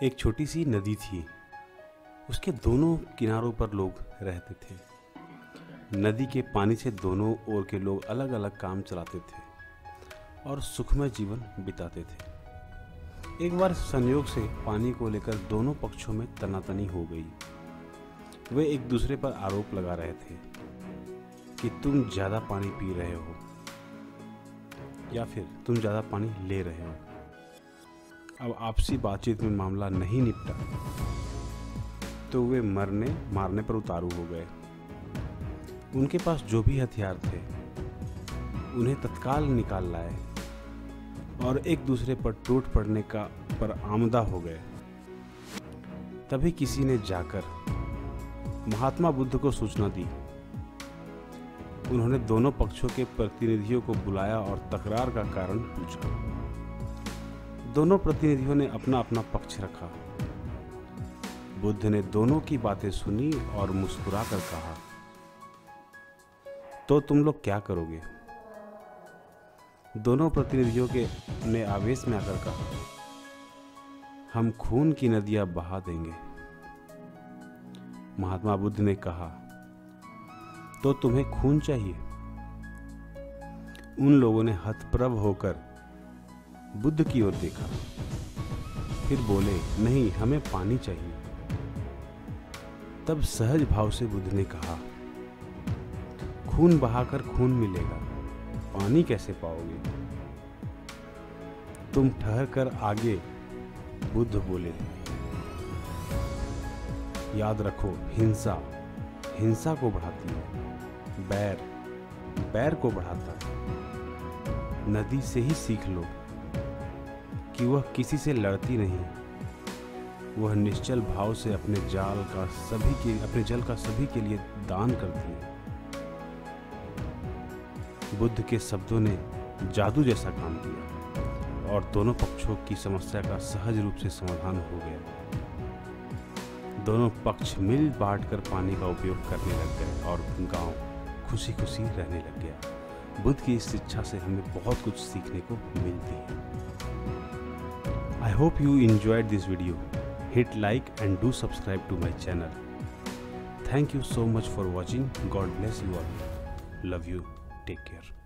एक छोटी सी नदी थी। उसके दोनों किनारों पर लोग रहते थे। नदी के पानी से दोनों ओर के लोग अलग अलग काम चलाते थे और सुखमय जीवन बिताते थे। एक बार संयोग से पानी को लेकर दोनों पक्षों में तनातनी हो गई। वे एक दूसरे पर आरोप लगा रहे थे कि तुम ज़्यादा पानी पी रहे हो या फिर तुम ज़्यादा पानी ले रहे हो। अब आपसी बातचीत में मामला नहीं निपटा तो वे मारने पर उतारू हो गए। उनके पास जो भी हथियार थे उन्हें तत्काल निकाल लाए और एक दूसरे पर टूट पड़ने पर आमदा हो गए। तभी किसी ने जाकर महात्मा बुद्ध को सूचना दी। उन्होंने दोनों पक्षों के प्रतिनिधियों को बुलाया और तकरार का कारण पूछा। दोनों प्रतिनिधियों ने अपना अपना पक्ष रखा। बुद्ध ने दोनों की बातें सुनी और मुस्कुराकर कहा, तो तुम लोग क्या करोगे? दोनों प्रतिनिधियों ने आवेश में आकर कहा, हम खून की नदियां बहा देंगे। महात्मा बुद्ध ने कहा, तो तुम्हें खून चाहिए? उन लोगों ने हतप्रभ होकर बुद्ध की ओर देखा, फिर बोले, नहीं, हमें पानी चाहिए। तब सहज भाव से बुद्ध ने कहा, खून बहाकर खून मिलेगा, पानी कैसे पाओगे? तुम ठहर कर आगे। बुद्ध बोले, याद रखो, हिंसा को बढ़ाती है, बैर को बढ़ाता है। नदी से ही सीख लो कि वह किसी से लड़ती नहीं, वह निश्चल भाव से अपने जल का सभी के लिए दान करती है। बुद्ध के शब्दों ने जादू जैसा काम किया और दोनों पक्षों की समस्या का सहज रूप से समाधान हो गया। दोनों पक्ष मिल बांट कर पानी का उपयोग करने लग गए और गांव खुशी खुशी रहने लग गया। बुद्ध की इस शिक्षा से हमें बहुत कुछ सीखने को मिलती है। I hope you enjoyed this video. Hit like and do subscribe to my channel. Thank you so much for watching. God bless you all. Love you. Take care.